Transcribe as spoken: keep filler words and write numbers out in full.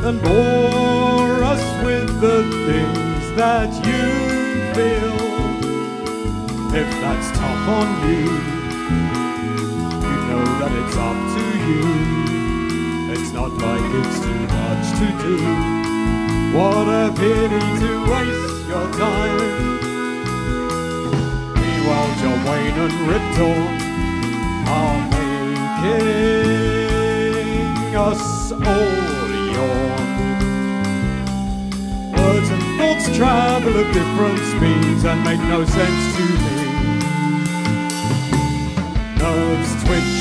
than bore us with the things that you feel. If that's tough on you, you know that it's up to you. It's not like it's too much to do. What a pity to waste your time. Meanwhile, John Wayne and Rip Torn are making us all yawn. Words and thoughts travel at different speeds and make no sense to me. Nerves twitch